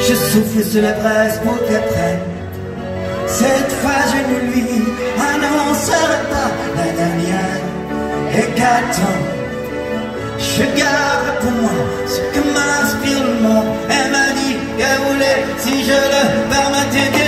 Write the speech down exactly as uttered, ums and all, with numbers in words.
Je souffle sur les braises pour qu'elle prenne. Cette fois je ne lui annoncerai pas la dernière. Et qu'attends, je garde pour moi ce que m'inspire le monde. Elle m'a dit qu'elle voulait, si je le permettais,